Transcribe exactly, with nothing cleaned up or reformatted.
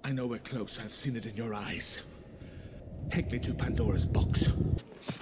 I know we're close. I've seen it in your eyes. Take me to Pandora's box.